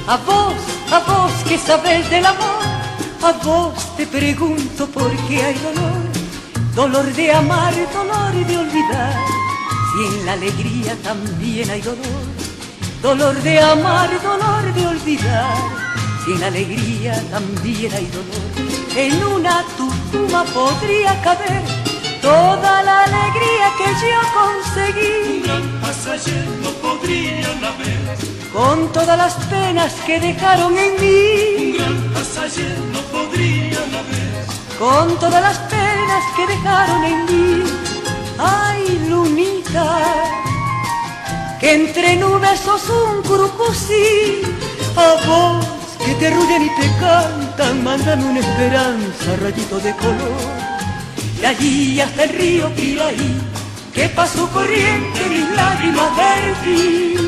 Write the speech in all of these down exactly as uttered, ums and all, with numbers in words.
A vos, a vos que sabes del amor, a vos te pregunto por qué hay dolor. Dolor de amar, dolor de olvidar, si en la alegría también hay dolor. Dolor de amar, dolor de olvidar, si en la alegría también hay dolor. En una tucuma podría caber toda la alegría que yo conseguí. Un gran pasaje no podrían haber, con todas las penas que dejaron en mí. un gran pasaje no podrían haber, Con todas las penas que dejaron en mí. Ay, lunita, que entre nubes sos un curucusí. A vos que te arrullan y te cantan, mandan una esperanza, rayito de color. De allí hasta el río Piraí, que pasó corriente mis lágrimas vertí.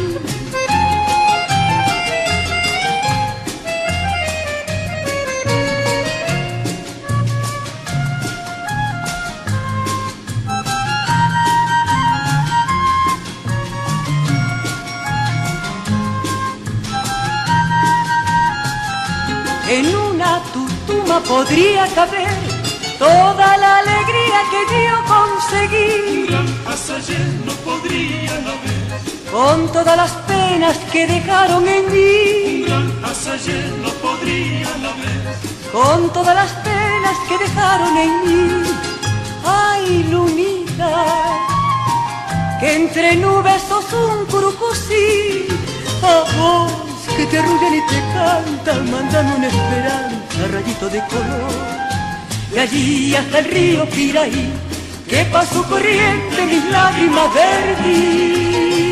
En una tutuma podría caber toda la alegría que yo un conseguí. gran pasaje no podrían haber, Con todas las penas que dejaron en mí. un gran pasaje no podrían haber, Con todas las penas que dejaron en mí. Ay, lunita, que entre nubes sos un curucusí. A vos que te arrullan y te cantan, mandan una esperanza, rayito de color. De allí hasta el río Piraí, que pasó corriente mis lágrimas vertí.